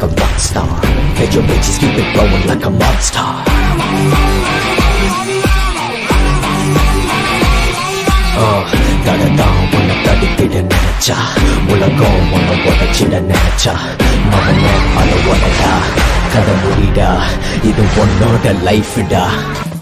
a rock star. Get your bitches, keep it blowing like a monster. கடதான் உன்னை தடுக்கிட நினைச்சா உலகம் உன்னை உடச்சிட நினைச்சா மகனே அதை உடடா கதை முடிடா இது உன்னோட லைஃப்டா.